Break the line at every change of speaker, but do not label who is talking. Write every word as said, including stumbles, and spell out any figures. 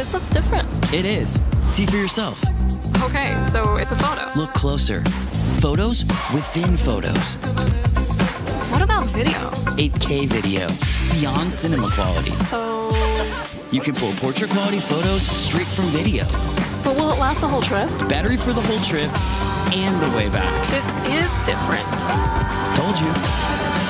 This looks different.
It is. See for yourself.
Okay, so it's a photo.
Look closer. Photos within photos.
What about video?
eight K video. Beyond cinema quality.
So...
You can pull portrait quality photos straight from video.
But will it last the whole trip?
Battery for the whole trip and the way back.
This is different.
Told you.